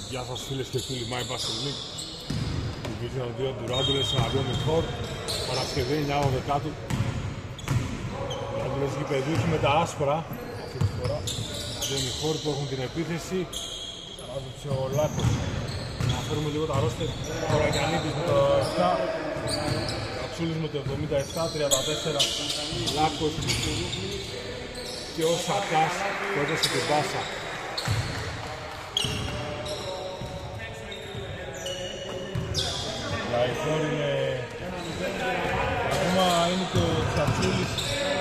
Γεια σας φίλες και φίλοι My Basket League. Division 2 Ντουράντουλες εναντίον Μιχόρ. Παρασκευή 9 Δεκάτου. Ντουράντουλες γηπεδούχοι με τα άσπρα αυτή τη φορά. Εναντίον Μιχόρ που έχουν την επίθεση. Παράδοξε ο Λάκος. Να φέρουμε λίγο τα ρόστερ. Ο Ραγιαννίτης με το 7. Καψούλης με το 77, 34. Λάκος και ο Σακάς που έδωσε την πάσα. Η Χόρ είναι... Ακόμα είναι και ο Τσατσούλης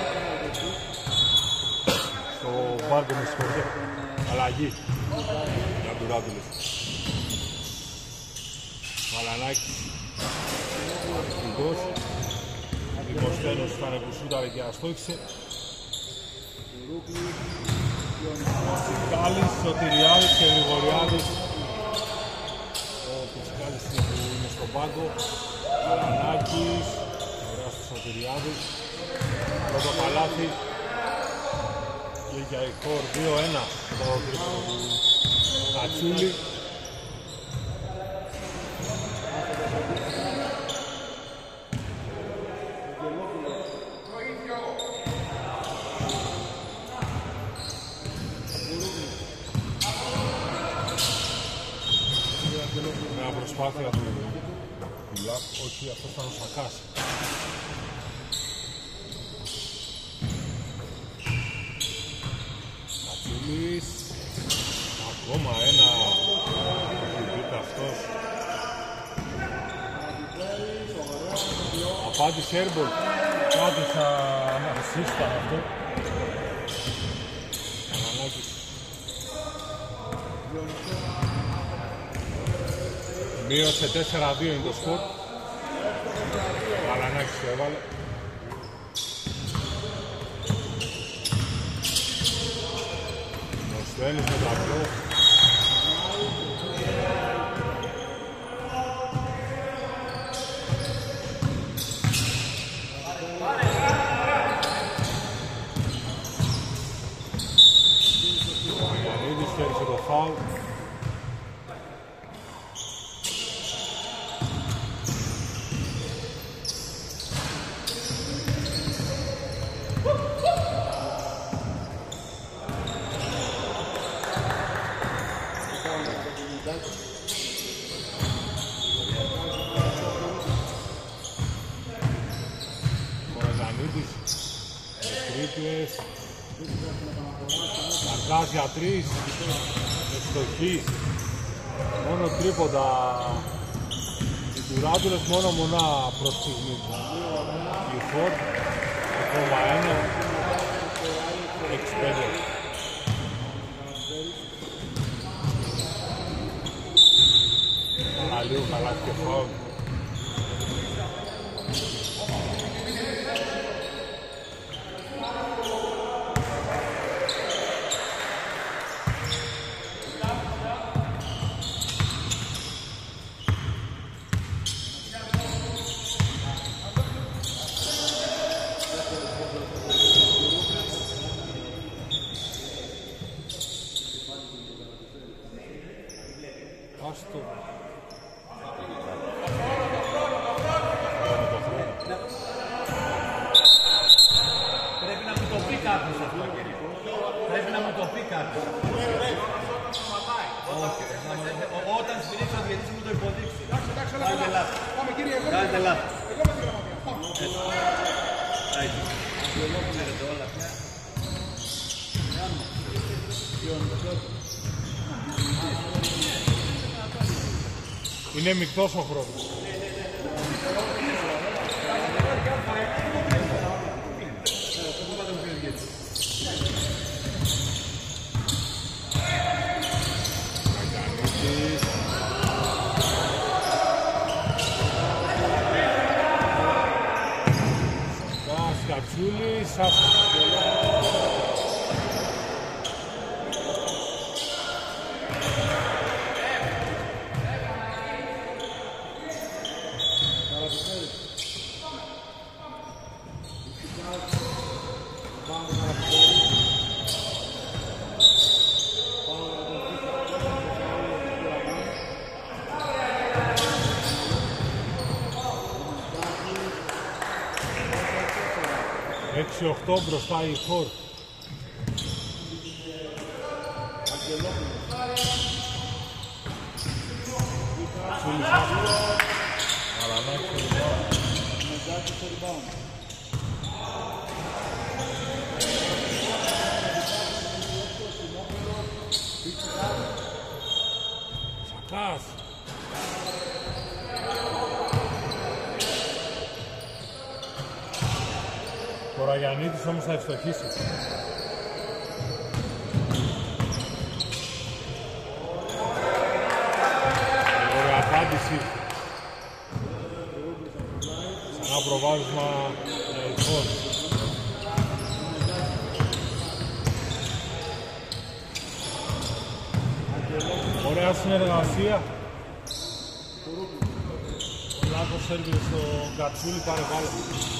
στο μπάρκο με συγχωρείτε. Αλλαγή για τον Ράντουλες. Μαλανάκης Αρχηγός. Δημοσθένος ήταν που σούταρε και αστόχισε. Κάλλης, Σωτηριάδης και Γρηγοριάδης. Ο Πισκάλης είναι στον πάγκο. Μαλανάκης. Ωραία στο Σωτηριάδης. Πρώτο καλάθι. Και για η Χόρ 2-1. Το τρίποντο του Κατσούλη. Μια προσπάθεια του Λάκ, όχι αυτός ήταν ο Σακάς. Κατσούλης. Ακόμα ένα μπήκα αυτός. Απάντησε Airball. Κάτι θα ανασύσταν αυτό. Κανανάκης. Μείωσε 4-2 είναι το σκορ. Μαλανάκης το έβαλε. Μοσθένης με ταμπλό. Ο Γιαννίδης κέρδισε το φάουλ. Σακάς για 3, ευστοχή, μόνο τρίποντα οι Ντουράντουλες, μόνο μονά προς στιγμή. Η Χόρ, 1,1, 6-5. Λίγο καλά και φάουλ. Άστο. Πρέπει να μου το πει κάποιος αυτό. Πρέπει να μου το πει κάποιος. Όχι. Όταν σφυρίξει ο διαιτητής μου το υποδείξει. Κάντε λάθος. Κάντε λάθος. Εγώ ξέρετε όλα πια. Είναι μεικτός ο χρόνος. Κατσούλης, 6-8 μπροστά η Χορ. Τσούλης άσπρος. Γαλανάκης στο rebound. Σακάς. Ο Ραγιαννίτης όμως θα ευστοχίσει. Ωραία απάντηση. Ξανά προβάδισμα για η Χορ. Ωραία συνεργασία. Ο Λάκος έρβησε στο Κατσούλη, πάρε βάλε.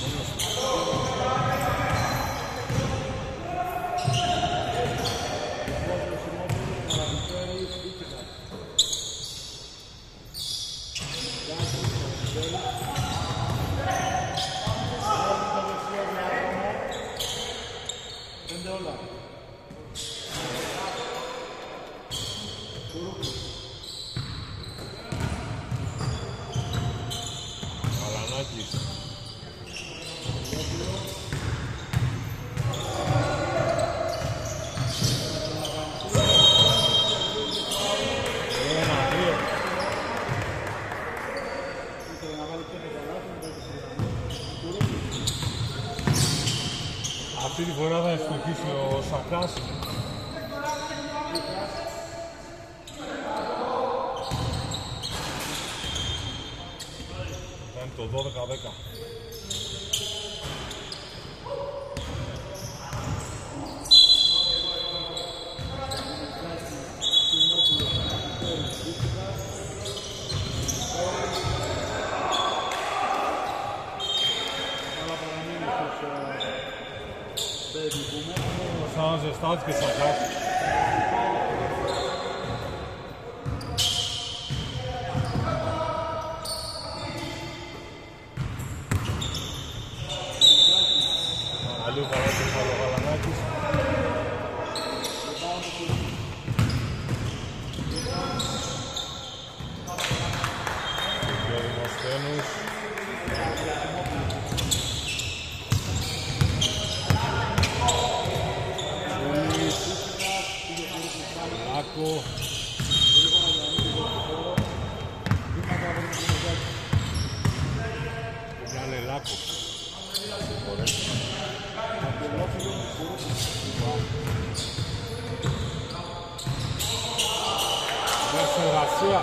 Αυτή τη φορά θα ευστοχίσει ο Σακάς. Θα είναι το 12-10. Σαν ζεστάτης και Σακάς. Αλλιώ καλά και ο Γαλανάκης. Και ο Δημοσθένους. Λάκο. Βγάλε Λάκο. Μέσα εργασία.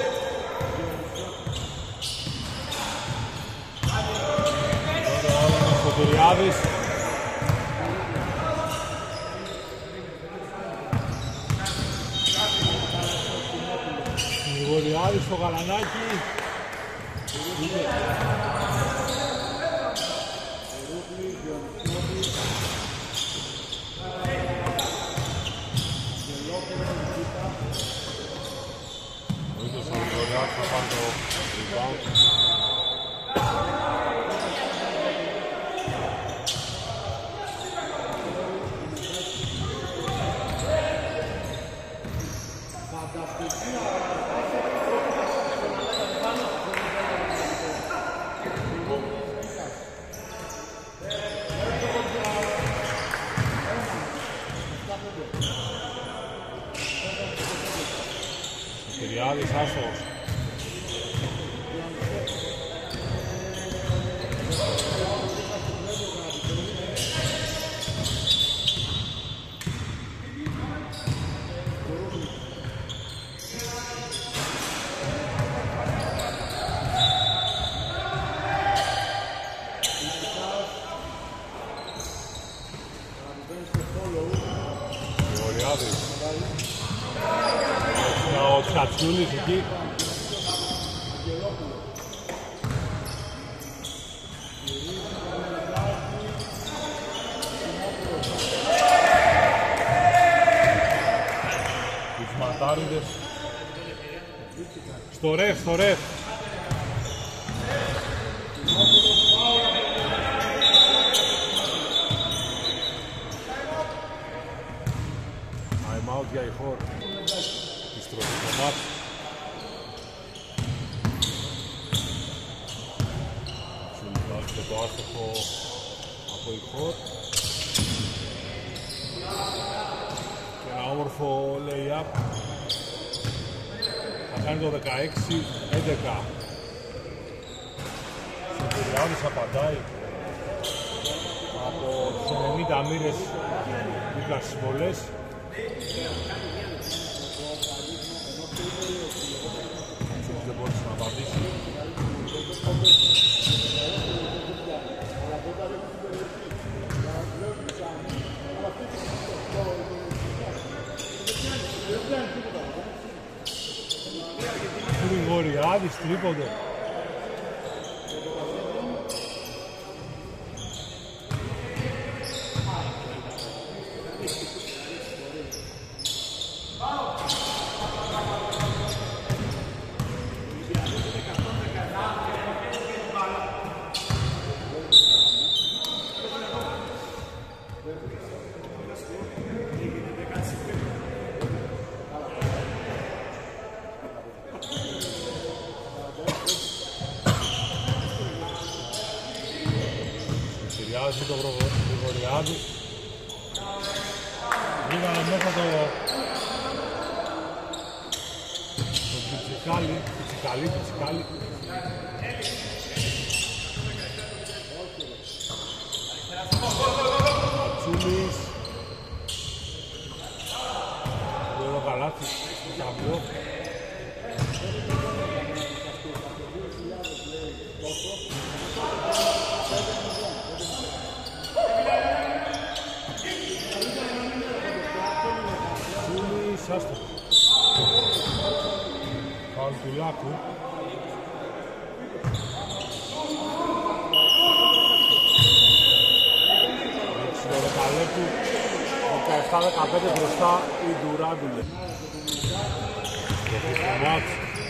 Ο Φωτουριάδης. Γοριάδης στο Γαλανάκι. Ο ίδιος ο Γοριάδης θα πάρει το rebound. Κυριάδης άστοχος. Ο Κατσούλης εκεί. Τους ματάριδες. Στο ρεφ, στο ρεφ. βάζει και το άστοχο από η χώρ. Και ένα όμορφο lay-up. Θα κάνει το 16-11. Συμπεριάδης απαντάει από τις 90 μοίρες δίπλα στις βολές. Δεν μπορούσε να απαντήσει. Γρηγοριάδης, τρίποντο. Συριάζει το Γρηγοριάδη. Βγήκανε μέσα το Πιτσικάλι. Ατσούλης. Το καλάθι στο ταμπλό. Άστο. Φάουλ του Λάκου. Έτσι το δεκαλέπτου 17-15 μπροστά η Ντουράντουλε. Το φουσκομάτ.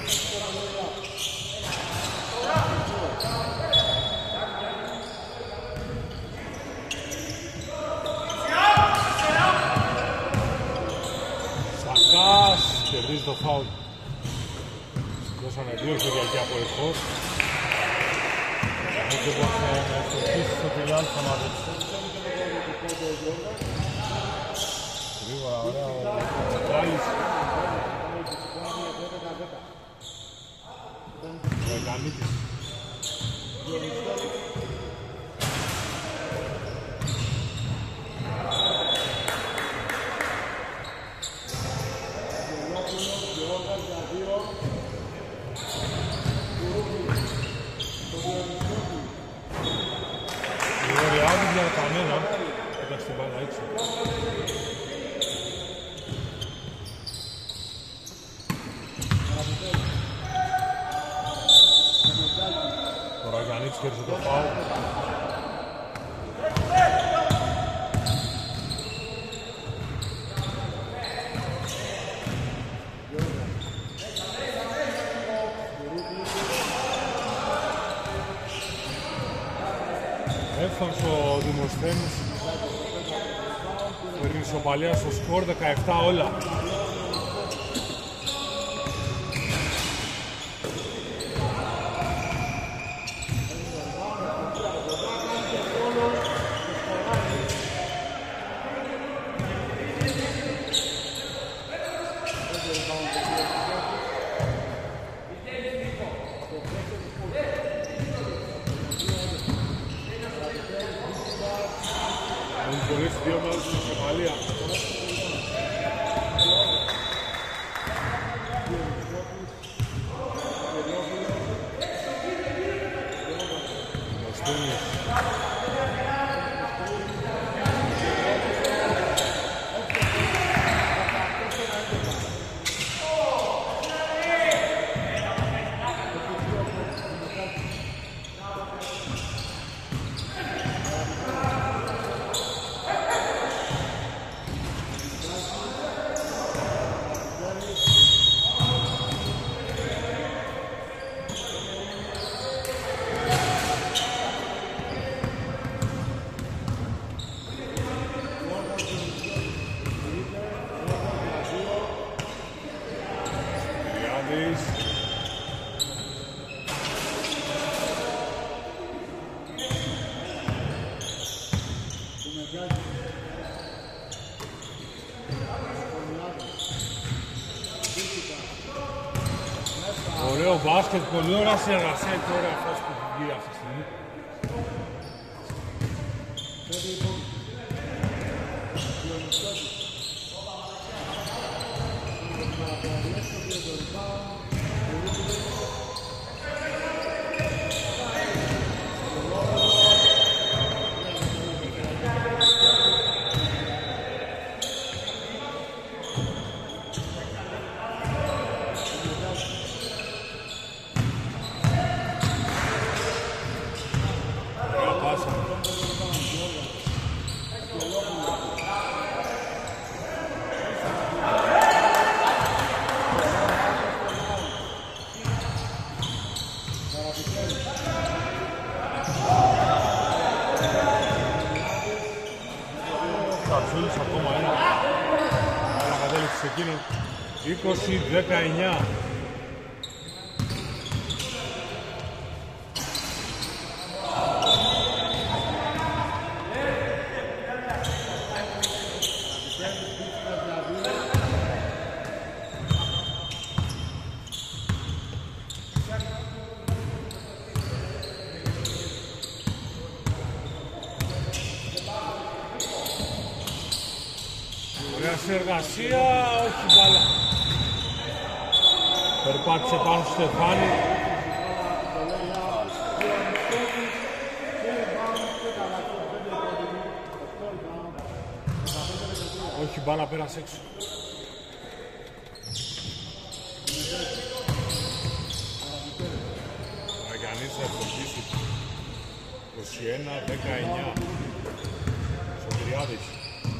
Κερδίζει το φάουλ. Σηκώσανε δύο χέρια εκεί από εχώς. Δεν μπορούσε να εξορκίσει στο πιλιάν θα μαζέψει. Γρήγορα, ωραία ο Τσεκάλης. Ο Εκανίτης. Κέρδισε το φάουλ. Έφτασε ο Δημοσθένης. Φέρνει ισοπαλία στο σκορ 17 όλα. Δύο μέρες στην Σομαλία. μπάσκετ, πολύ ωραία συνεργασία και ωραία φάση που έχει βγει αυτή τη στιγμή. Σαρτσούλης ακόμα ένα. Αλλά κατέληξε σε εκείνον. 20-19. Συνεργασία, όχι μπάλα. Περπάτησε πάνω στο Στεφάνι. Όχι μπάλα, πέρασε έξω. Ραγιαννής θα ευχολήσει. 21-19. Σωτηριάδης.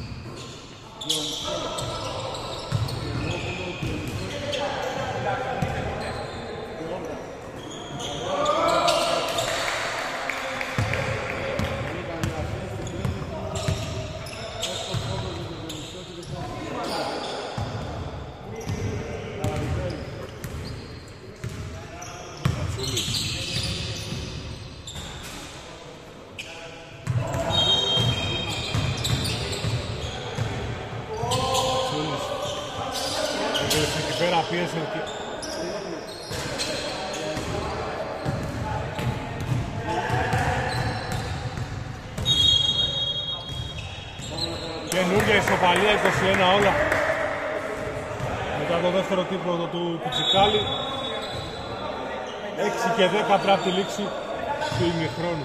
Πίεσε καινούργια ισοπαλία, 21 όλα. Μετά το δεύτερο τρίποντο του Πιτσικάλη. 6 και 10 πρέπει από τη λήξη του ημιχρόνου.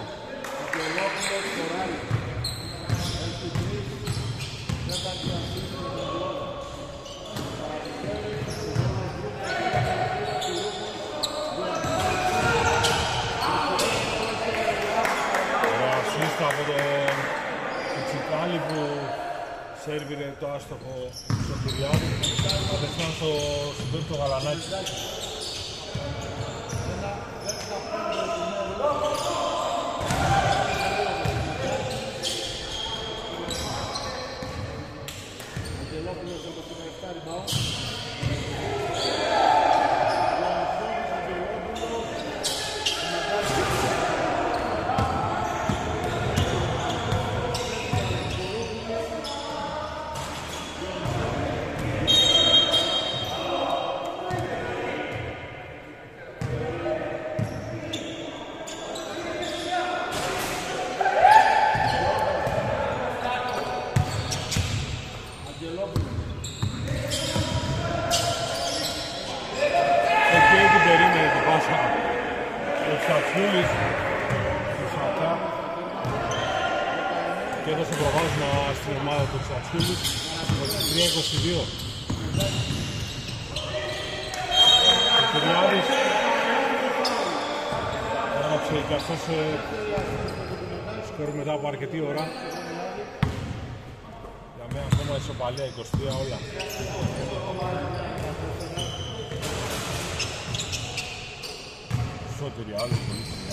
Από τον Πιτσικάλη που σέρβιρε το άστοχο Σωτηριάδη, κατευθείαν στο συμπέκ το Γαλανάκι. Και έδωσε προβάδισμα στην ομάδα του Ξατσούλης 23-22. Ο Κυριάδης έγραψε και αυτός σκορ μετά από αρκετή ώρα. Για μένα ακόμα ισοπαλία 23 όλα. Σωτηριάδης πολύ σημεία.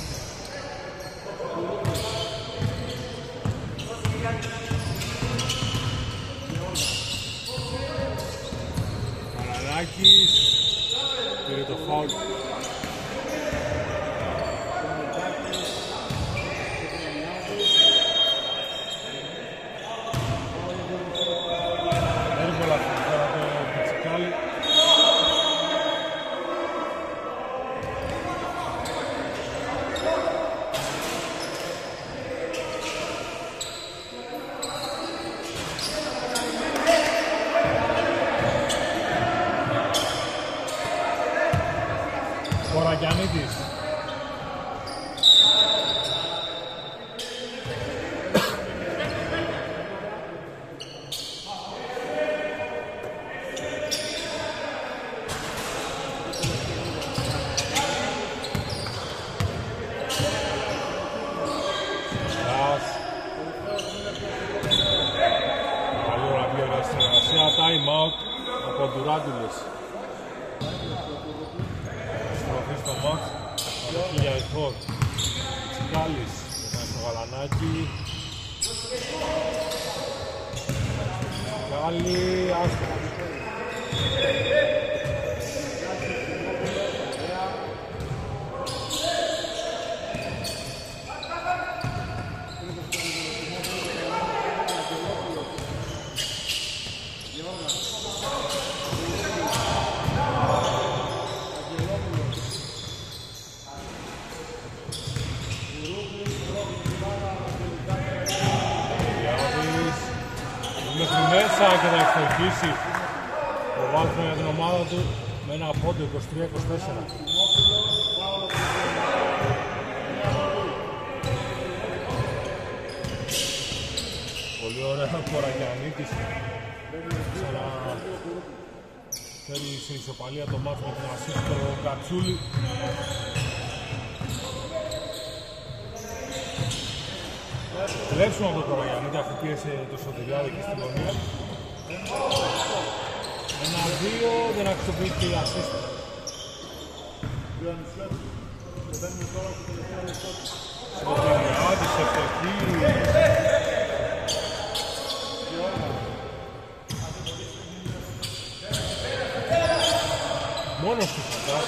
Καρανάκης πήρε το φάουλ. Έρβολα φορά το Πιτσικάλη. Κοραγιαννίδης. Time out από Ντουράντουλες. Στροφή στο μάτς, παροχή για ηχόρ. Τσικάλης, περνάει στο Γαλανάκι. Τσικάλη, άστοχα. Και θα εξορκίσει το βάθρο για την ομάδα του με ένα πόντο 23-24. Πολύ ωραία Κοραγιαννίδης. Ξαναφέρει σε ισοπαλία το μάτι με την ασίστ στο Κατσούλη. Κλέψουμε από τον Κοραγιαννίδη αφού πίεσε το Σωτηριάδη και στην γωνία. 1-2, δεν αξιοποιείται η ασίστα. Σωτηριάδη, σε πετύχει. Μόνος του φαντάζει.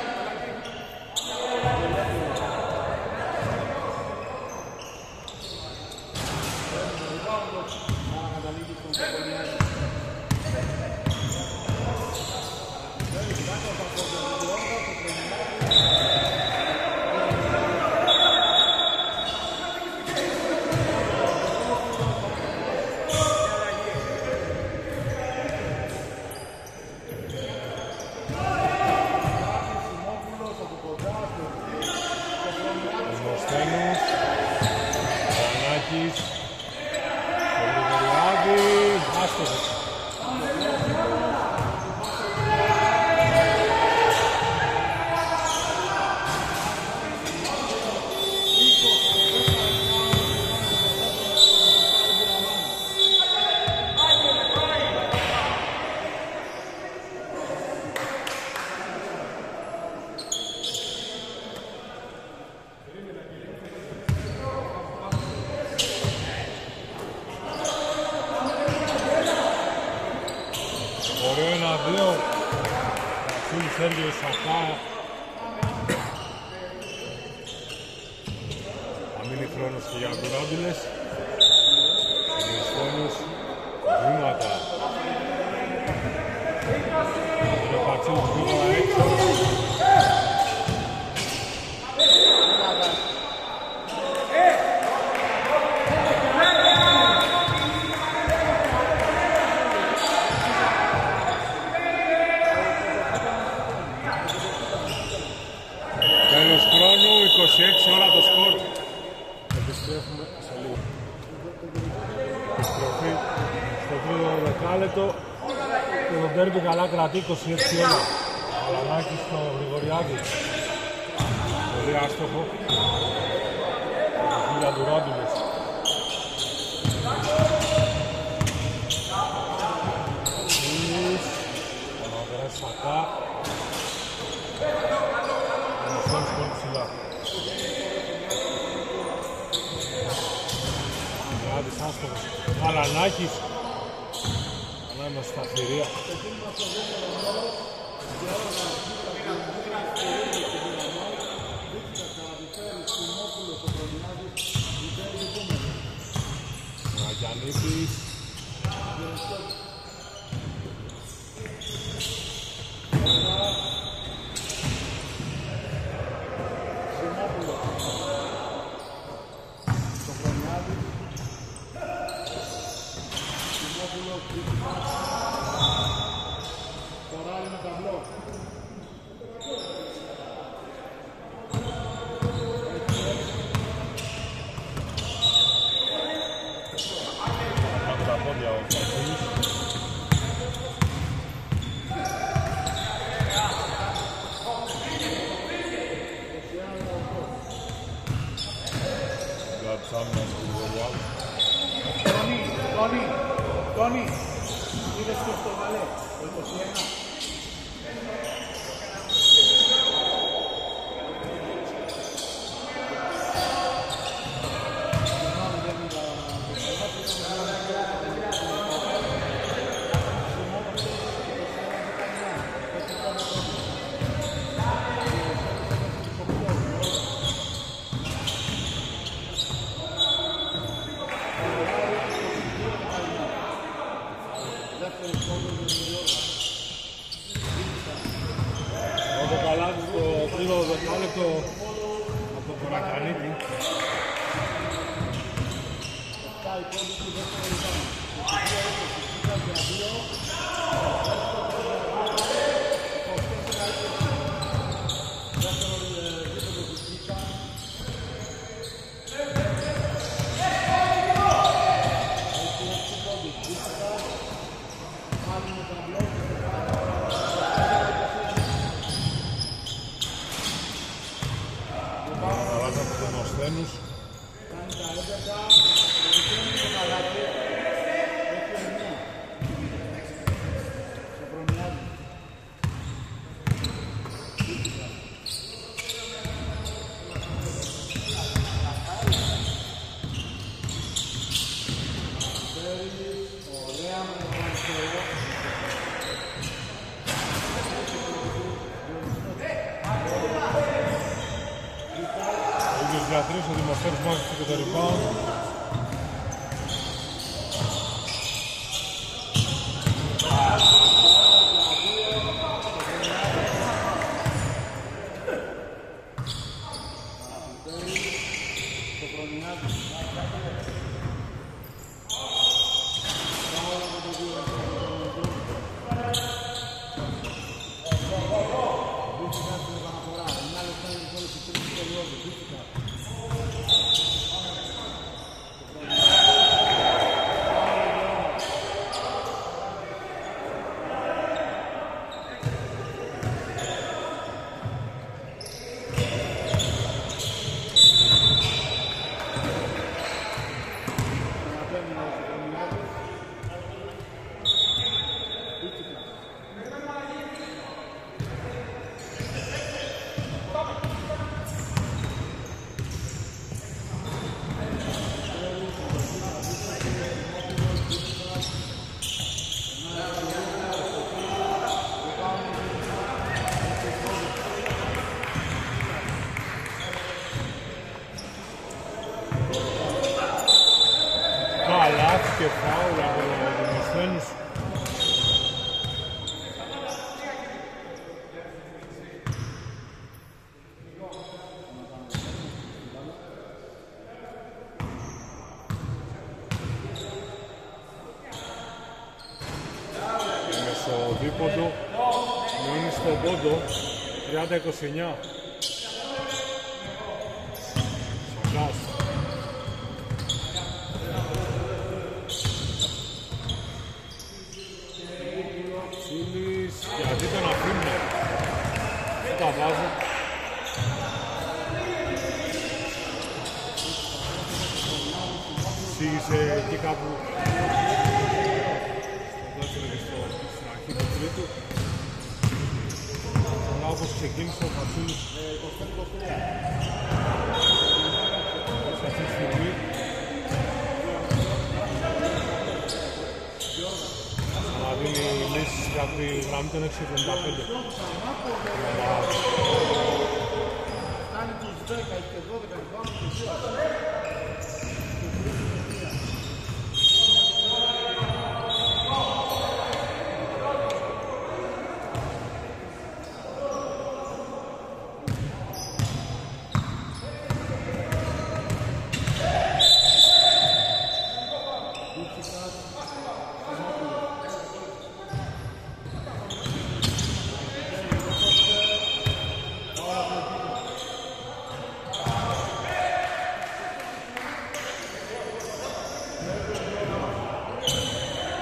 Σέρβιο Σακά. Θα μείνει χρόνος και για τους Ράντιλες. Μισθόνους, βήματα. Είναι ο Πατσίλης πήγα έξω. Και το ντέρμπι καλά κρατεί 26 όλα. Αλανάκης στο Γρηγοριάδη. Πολύ άστοχο. Για του Ράντουλες. Θα περάσει Σακά. Αναστόνεις πολύ ψηλά. Γρηγοριάδης άστοχος. Αλανάκης. Είμαστε στα θηρία. Αγιαννίδης. Βασίλης. Γκατσάμιας του Βολιάδου. Τόνι, είδες και στο βαλέ, το 21. Από τον Ακρανίτη. Ο Δημοσθένος μάχησε και το rebound. Και φάουλ από τον Δημοσθένους. Μεσοδίποντο μειώνει στον πόντο 30-29. Σακάς. Γιατί τον αφήνω, τα βάζω. Σίγησε εκεί κάπου στο δεύτερο και στην αρχή του τρίτου. Αλλά όπως ξεκίνησε ο Φασούλης σε αυτή τη στιγμή να δίνει λύσεις για τη γραμμή των 6.75. Κάνει τους 10 και 12 πάνω και 2.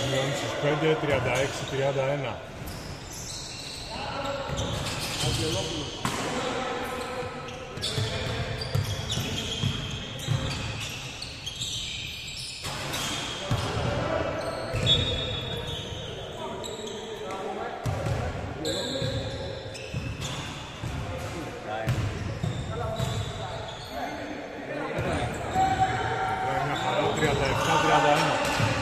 Μειώνει στους 5, 36-31. Μια χαρά 37-31.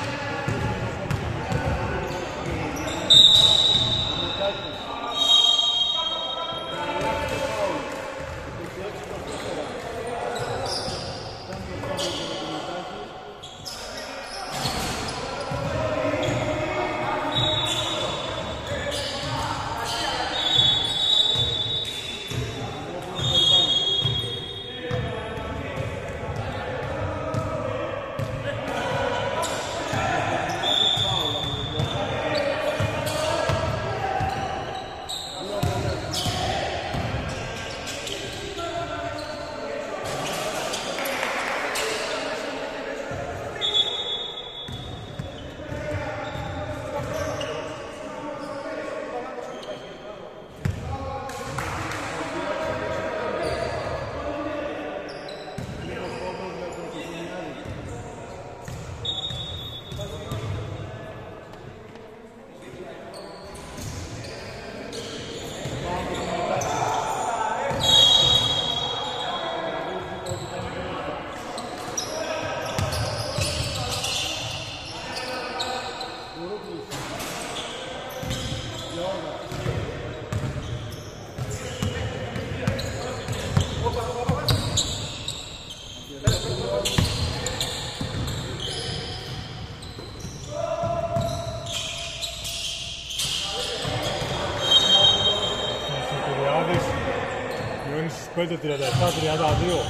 Μειώνει στους 5, 37-32.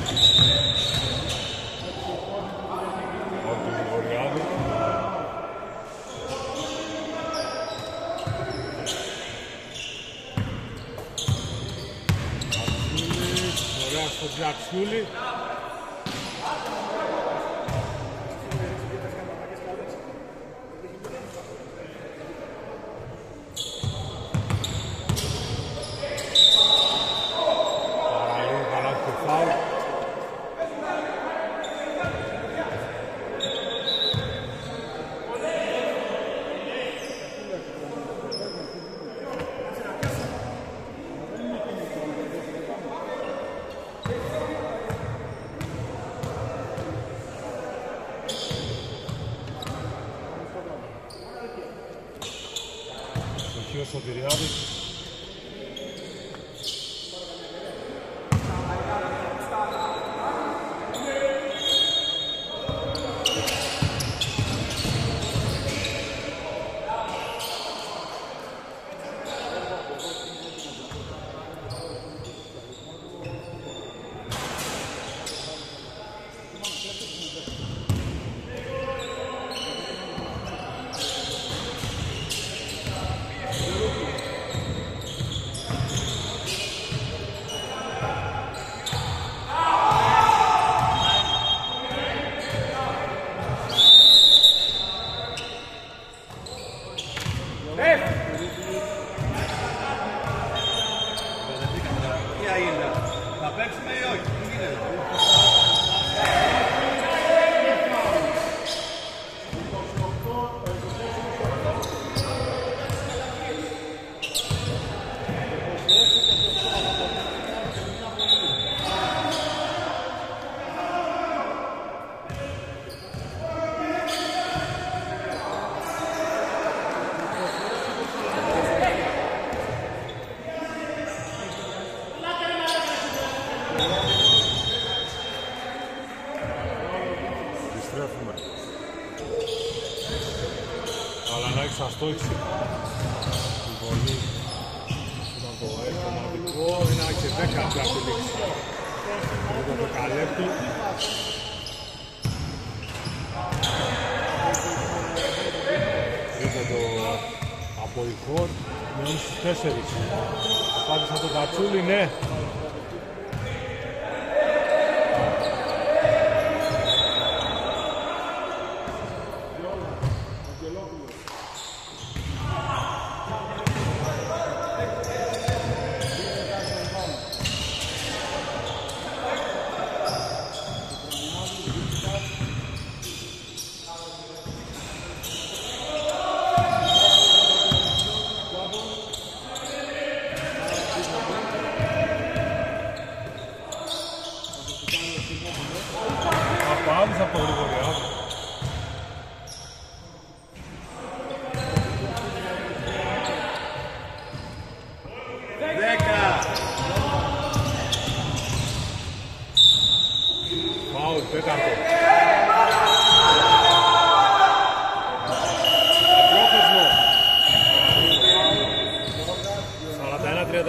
Από τον Γρηγοριάδη. Αξιούλης, ωραία στο Αξιούλη. Ο Σωτηριάδης. Θα παίξουμε ή όχι, τι γίνεται. Καλανάκης αστόχησε. Η βολή ήταν το εκομματικό, 1 και 10 από τη λήξη. Με το Καλέπτη. Ήρθε το Αποϊχώρ, μειώνει στους 4. Πάτησα το Κατσούλη, ναι.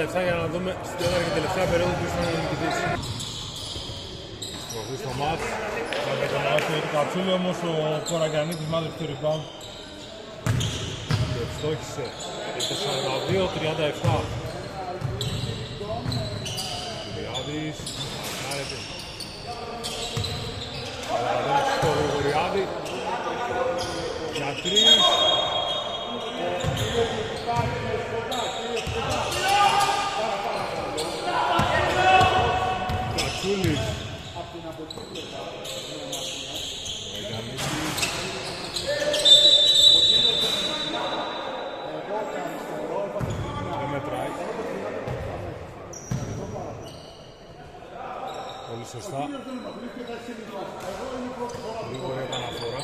37 για να δούμε στην τέταρτη και τελευταία περίοδο ποιος θα είναι ο νικητής. Στροφή στο μάτς. Με τον άσχημο του Κατσούλη όμως ο Κοραγκιαννίτης μάζεψε το rebound. Και ευστόχισε. Ήρθε 42-37. Γρηγοριάδης. Άρεται. Παραδέχει στο Γρηγοριάδη. Για 3. Κατσούλης. Δεν μετράει. Πολύ σωστά. Γρήγορη επαναφορά.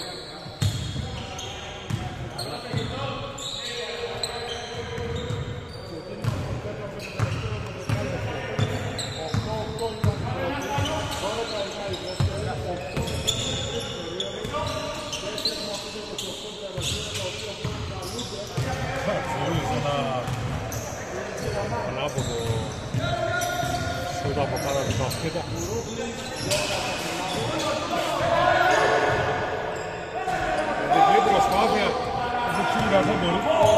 Ανάποδο σούτ από κάτω του μπασκέτα. Διπλή προσπάθεια του Τσίλικα δεν μπορεί.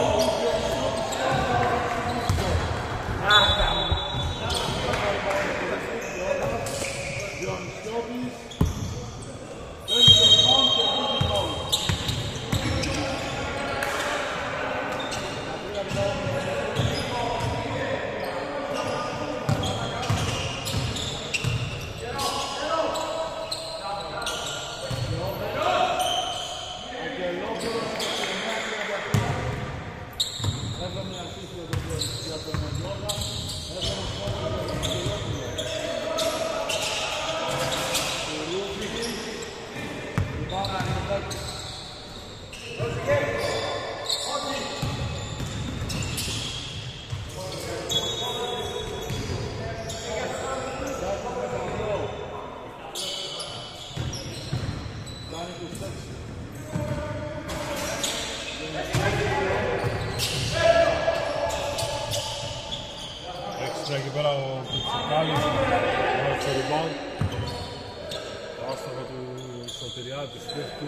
Εκεί πέρα ο Κουτσικάλης, ο rebound. Το άστοχο του Σωτηριάδη, του σπίτι του.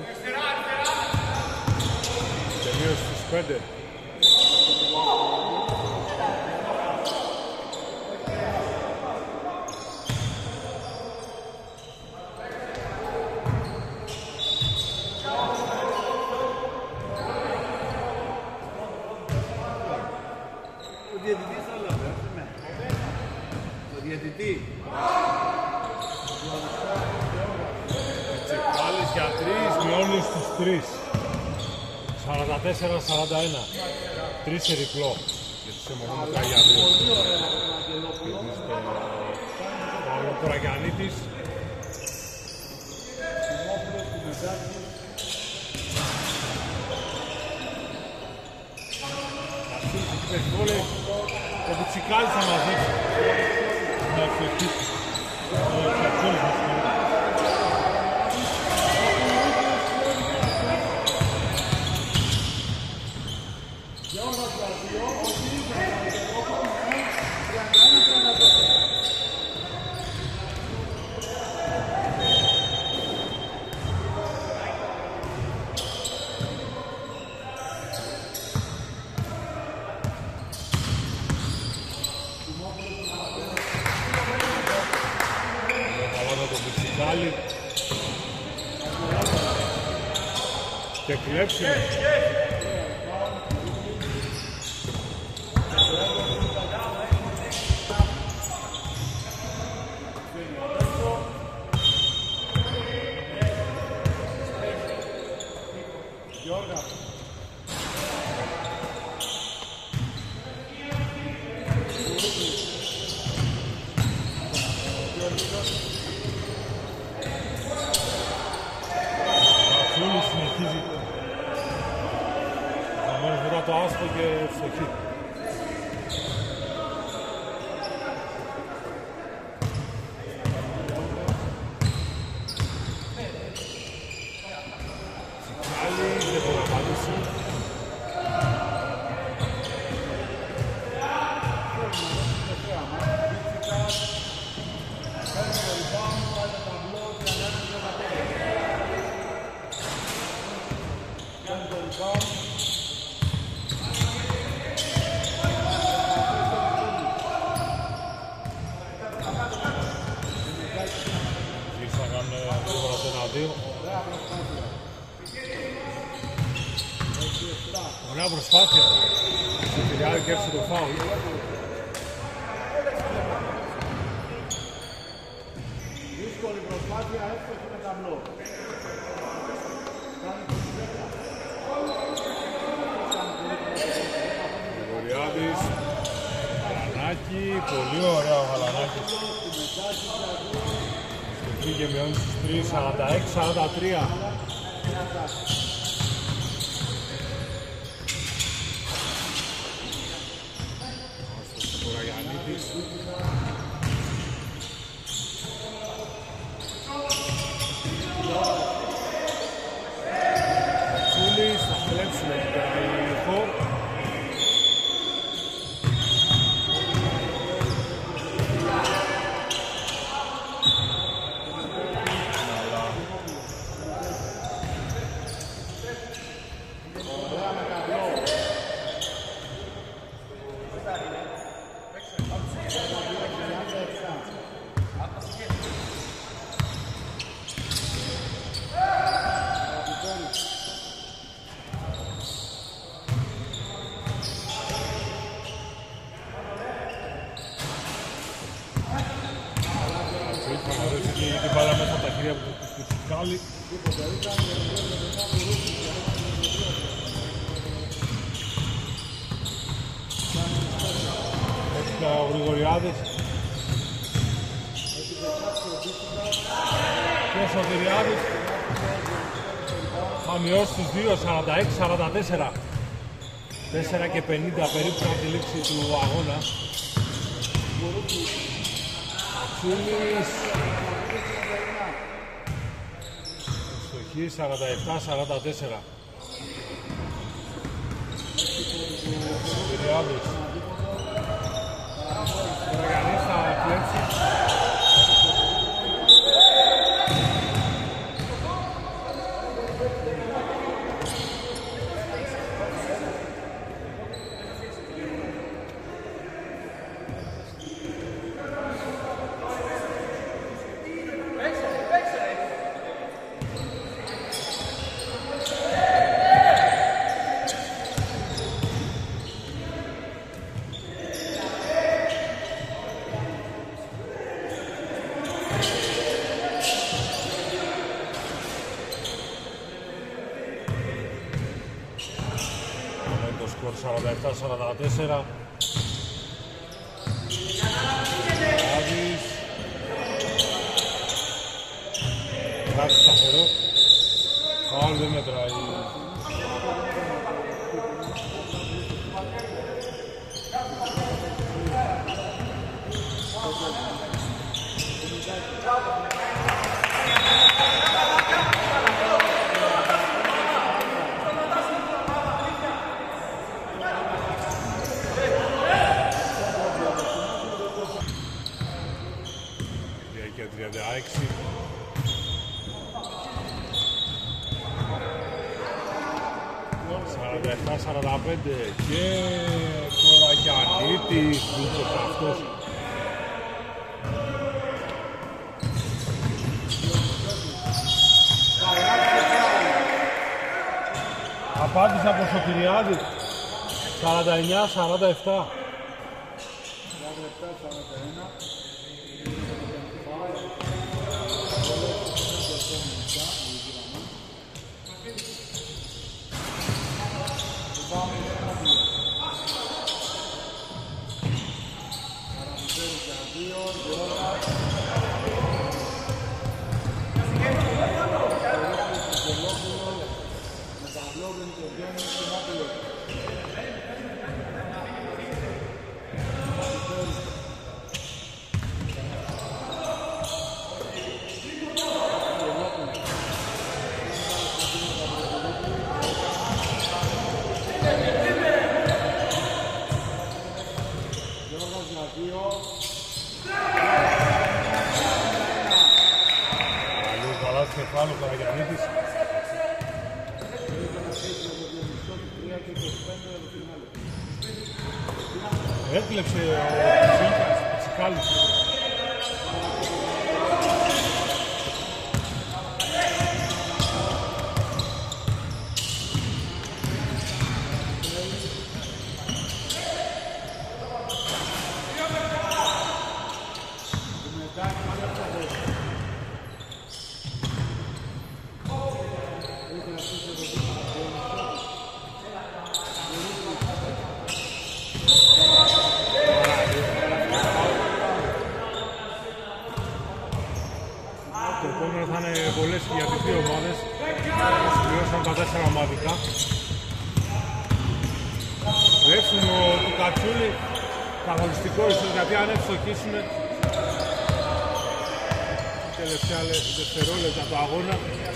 Τελείωσε στους 5. Τσεκάλης για 3, μειώνει στους 3. 44-41. 3 σε διπλό. Γιατί σε μονόμετρα για 2. Ο Κοραγκιαννίτης. Αυτούς εκεί πες ο Κουτσικάλης θα μαζέψει. Να ευθετήσει. Ο Κατσούλης μας κάνει. Και κλέψιμο. Κατσούλης συνεχίζει. Θα μένει μετά το άστο και φτωχή. Σικάλη δεν μπορεί να απαντήσει. Ωραία προσπάθεια. Ο Κυριάκη κέρδισε το φάουλ. Δύσκολη προσπάθεια, εύστοχη με ταμπλό. Γρηγοριάδης, Γαλανάκη, πολύ ωραίο ο Γαλανάκης. Και μειώνει στους 3, 46-43. Ο Κοραγιαννίτης. Τσούλης, θα κλέψουν εκεί πέρα η Χορ. Την μπάλα μέσα από τα χέρια του Κουτσικάλη. Έτσι ο Γρηγοριάδης. Και ο Σωτηριάδης θα μειώσει τους 2, 46-44. 4 και 50 περίπου από τη λήξη του αγώνα. Τσούλης. Στοχή 47-44. Κυριάδης. Ο Ραγανής θα κλέψει. Το σκορ 47-44. Άδης. Κάτι σταθερό. Φάουλ δεν μετράει. Και 36. Σαράντα 45 και Κοραγιαννίτης δίπλος αυτός. Απάντησε από Σωτηριάδη 49-47. Κεφάλου Καραγιαννίτης. Έκλεψε ο Τσικάλης. 4 ομαδικά. Ρεύσιμο του Κατσούλη, καθοριστικό ίσως, γιατί αν ευστοχίσουν τελευταία δευτερόλεπτα του αγώνα.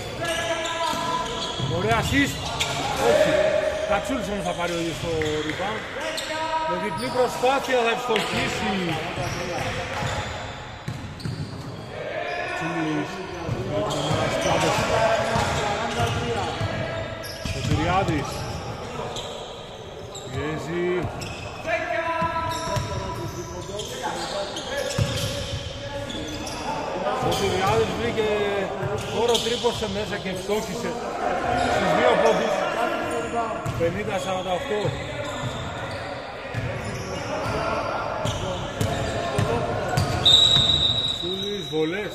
Ωραία assist, όχι. Κατσούλης όμως θα πάρει ο ίδιος το rebound. Με διπλή προσπάθεια θα ευστοχίσει. Κατσούλης, ο Τυριάδης πιέζει. Ο Τυριάδης βρήκε χώρο, τρύπωσε μέσα και ευστόχισε στις 2 πόντους. 50-48. Σούλης, βολές.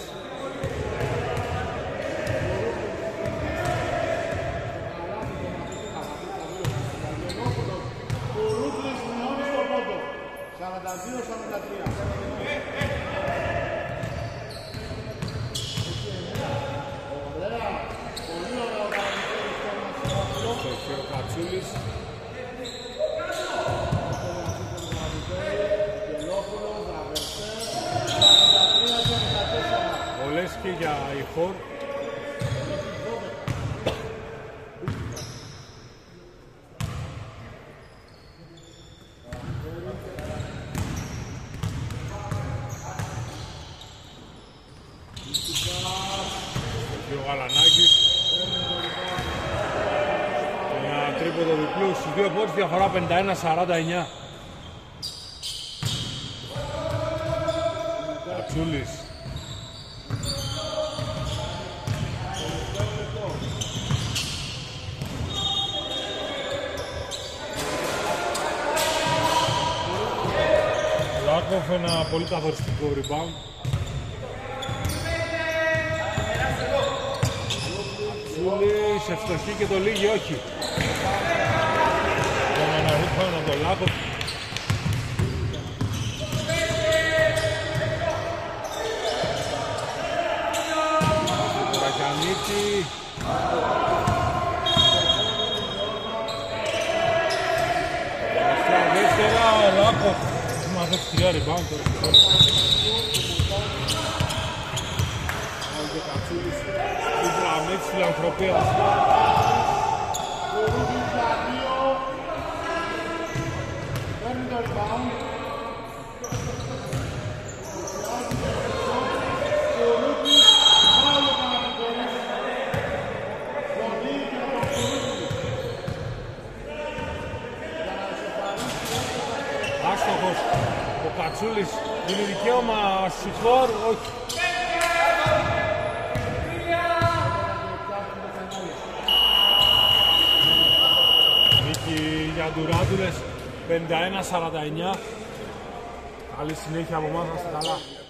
Ο Κατσούλης. Βολές και για η χώρ. Ο Γαλανάκης. Ένα τρίποδο διπλού στους 2 πόντους, διαφορά 51-49. Κατσούλης. Λάκοφ, ένα πολύ καθοριστικό rebound. Σούλης, ευστοχή και το λίγη όχι. Για να αναρρύθω από τον Λάκοφ. Το Ρακιανίτη. Δεύτερα ο Λάκοφ. Έχουμε αδέψει 3 rebound τώρα. Ο Κατσούλης στην γραμμή της φιλανθρωπίας. Άστοχος ο Κατσούλης, είναι δικαίωμα σουτόρ, όχι. Νίκη για Ντουράντουλες, 51-49. Καλή συνέχεια από εμάς, να είστε καλά.